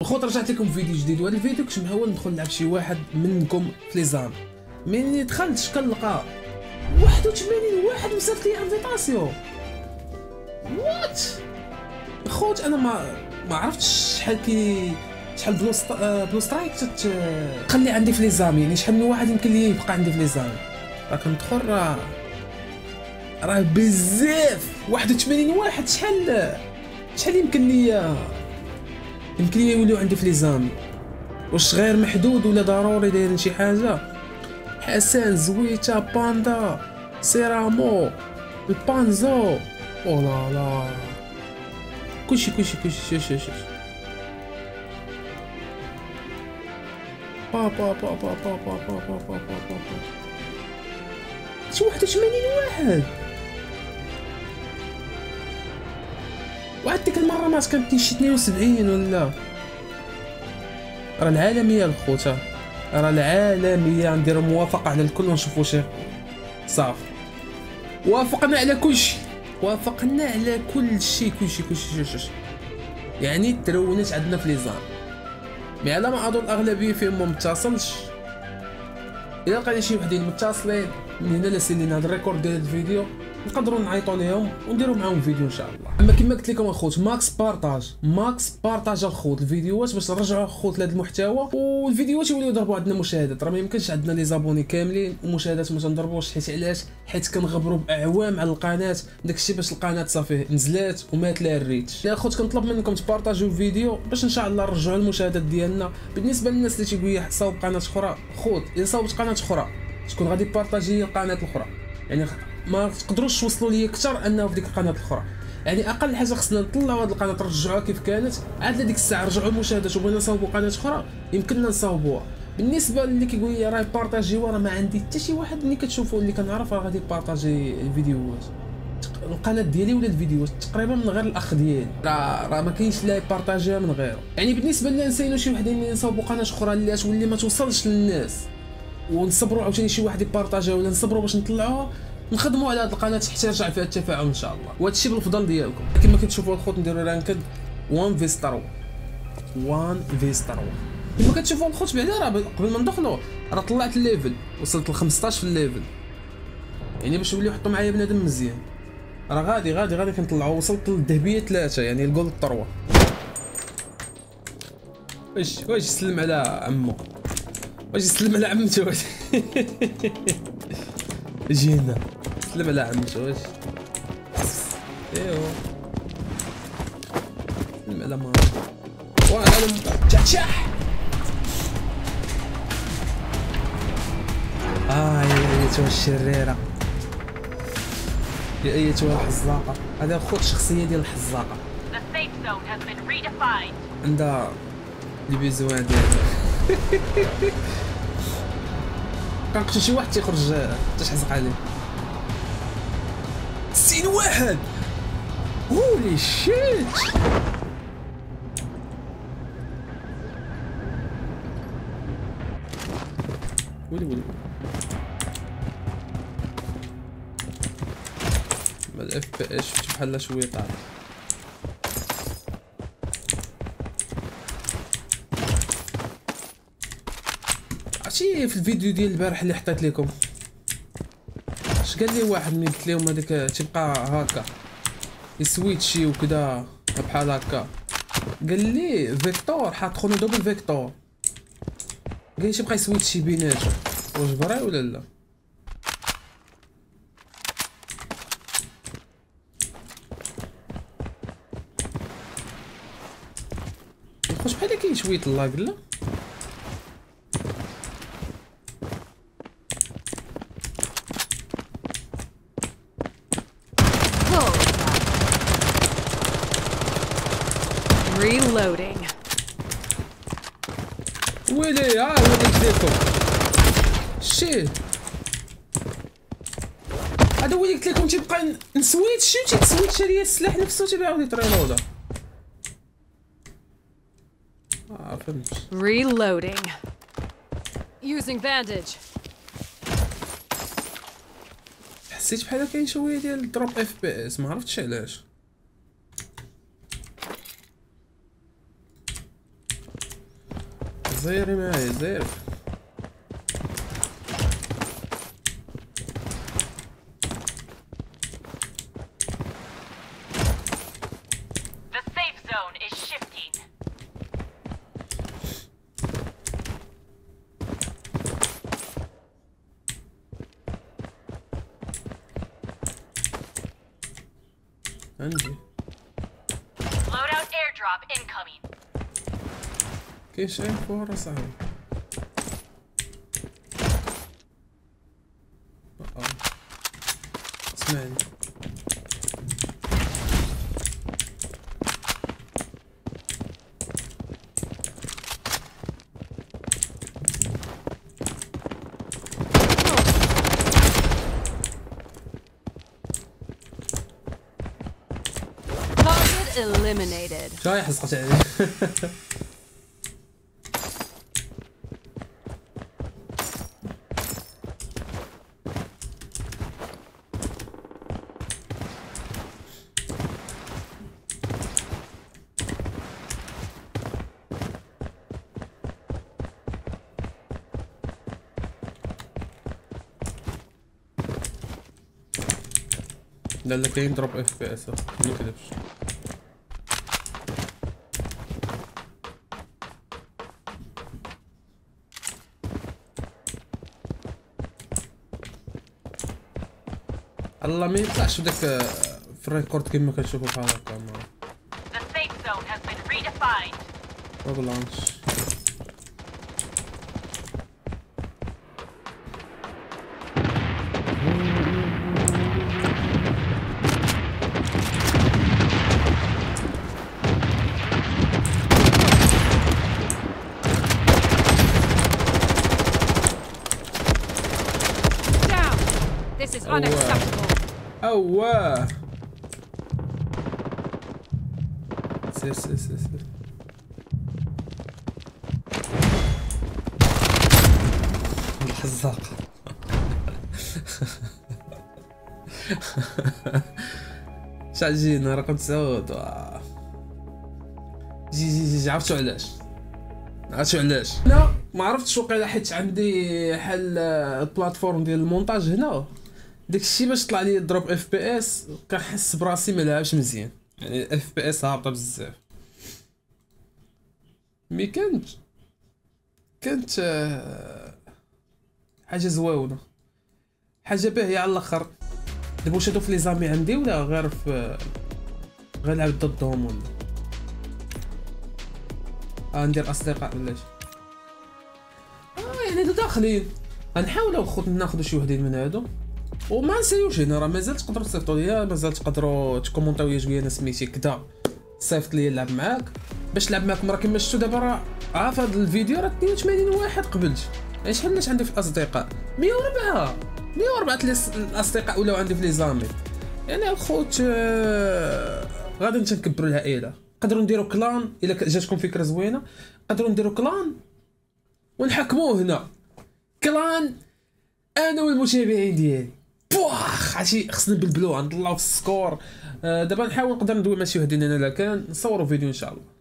الخوت رجعت لكم فيديو جديد، وهذا الفيديو كنت مهول ندخل نلعب شي واحد منكم في لي زام. ملي دخلت كنلقى 81 واحد وصيفط لي انفيتاسيون. وات خوت، انا ما عرفتش شحال بلو سترايك تخلي عندي في لي زام، يعني شحال من واحد يمكن لي يبقى عندي في لي زام. راه كندخل راه بزاف 81 واحد. شحال يمكن لي يوليو عندي في لي زامي؟ واش غير محدود ولا ضروري دايرين شي حاجه؟ حسن، زويته، باندا، سيرامو، البانزو، او لا لا، كلشي شوف با با با با با با با با با با با شي 81 واحد. واحد ديك المره ما كانت شي 72 ولا. راه العالميه الخوت، راه العالميه. نديرو موافقه على الكل ونشوفو شي صافي. وافقنا على كلشي، كلشي. يعني الترونات عندنا في لي زام، مي على ما اظن الاغلبيه فيهم ما متصلش. الا لقينا شي وحدين متصلين من هنا لسالينا هاد الريكورد ديال الفيديو، نقدروا نعيطوا ليهم ونديروا معاهم فيديو ان شاء الله. اما كما قلت لكم الخوت، ماكس بارطاج الخوت الفيديوهات باش نرجعوا الخوت لهذا المحتوى، والفيديوهات يوليو يضربوا عندنا مشاهدات. راه ما يمكنش عندنا لي زابوني كاملين ومشاهدات ما تنضربوش. حيت علاش؟ حيت كنغبروا باعوام على القناه، داكشي باش القناه صافي نزلات ومات لها الريتش. يا خوت كنطلب منكم تبارطاجيو الفيديو باش ان شاء الله نرجعوا المشاهدات ديالنا. بالنسبه للناس اللي تيقول لي صاوب قناه اخرى، خوت الا صاوبت قناه اخرى شكون غادي يبارطاجي القناه الاخرى؟ يعني ما تقدروش توصلوا لي اكثر انه في ديك القناه الاخرى. يعني اقل حاجه خصنا نطلعوا هذه القناه نرجعوها كيف كانت، عاد لديك الساعه رجعوا المشاهدات وبغينا نصاوبوا قناه اخرى يمكننا نصاوبوها. بالنسبه اللي كيقول لي راه بارطاجيو، راه ما عندي حتى شي واحد اللي كتشوفوا اللي كنعرف راه غادي يبارطاجي الفيديوهات. القناه ديالي ولا الفيديوهات تقريبا من غير الاخ ديالي، راه ما كاينش لا يبارطاجيها من غيره. يعني بالنسبه لنا نسينا شي وحدين اللي نصاوبوا قناه اخرى اللي تولي ما توصلش للناس، ونصبروا عاوتاني شي واحد يبارطاجيها ولا نصبروا باش نطلعوها، نخدموا على هذه القناه حتى يرجع فيها التفاعل ان شاء الله. وهذا الشيء بالفضل ديالكم. كما كتشوفوا الخوت نديروا رانكد 1 في 3 كما كتشوفوا الخوت. بعدا راه قبل ما ندخلوا راه طلعت الليفل، وصلت ل 15 في الليفل، يعني باش يوليو يحطوا معايا بنادم مزيان. راه غادي كنطلعوا. وصلت للذهبيه 3، يعني الجولد 3. واش يسلم على عمو، واش يسلم على عمته. جينا سلم على عمته. واش ايوا سلم على ماما. وانا تشح يا ايتها الشريره، يا ايتها الحزاقه. هذا خوت الشخصيه ديال الحزاقه، عندها لي بيزوان ديالها. كنقتل شي واحد تيخرج تحزق عليه. 90 واحد، هولي شيت. ولي الاف بي اس شفت بحال شويه طالع. عرفتي في الفيديو ديال البارح اللي حطيت لكم اش قال لي واحد ملي قلت لهم هذاك تيبقى هكا يسويتشي وكذا بحال هكا؟ قال لي فيكتور حاط خونو دوبل فيكتور، قال لي تيبقى يسويتشي بيناتهم. واش فري ولا لا؟ واش بحال كاين شويه اللاغ لا؟ Reloading. ويلي وليت لكم شي هذا هو اللي قلت لكم تيبقى نسويتشي وتيتسويتش ليا السلاح نفسه تيبيعاود يطريلودا. فهمت. Reloading. Using bandage. حسيت بحال كاين شويه ديال دروب اف بي اس، ما عرفتش علاش. زيري معايا زيري. The safe zone is shifting. عندي Loadout airdrop incoming. كاين شي فور صاحبي. اسمعني Target eliminated. شاي حسقت عليه. لا كاين دروب اف بي اس ما نكذبش. الله ما يطلعش بداك في الريكورد كيما كنشوفو بحال هكا. The safe zone has been redefined. ما بلانش Down. This is unacceptable. اواه سير سير سير سير. الحزاق. شحال جينا رقم 9. جي عرفتو علاش. لا ما عرفتش وقيلا حيت عندي حل البلاتفورم ديال المونتاج هنا. داكشي باش طلع لي دروب اف بي اس كنحس براسي ما لعبش مزيان، يعني اف بي اس هابطه بزاف. مي كانت حاجه زويونه، حاجه باهيه على الاخر. دابا واش هادو في لي زامي عندي ولا غير في غير نلعب ضدهم ولا ندير اصدقاء ولا شي. يعني هادو داخلين غنحاولوا خوت ناخذ شي وحدين من هادو وما نسيوش. هنا راه مازال تقدروا تصيفطوا ليا، مازال تقدروا تكومونطيو ليا شويه. انا سميتي كدا صيفط ليا نلعب معاك باش نلعب معاكم. راه كيما شفتوا دابا راه في هذا الفيديو راه 82 واحد قبلت. يعني شحال الناس عندي في الاصدقاء؟ 104 الاصدقاء ولاو عندي في لي زامي. يعني الخوت غادي نكبروا العائله. نقدروا نديروا كلان الا جاتكم فكره زوينه. نقدروا نديروا كلان ونحكموه هنا كلان انا والمتابعين ديالي. بواخ عرفتي خصنا نبلبلو نطلعو في السكور. دابا نحاول نقدر ندوي مع شي وحدين انا لا كان نصوروا فيديو ان شاء الله.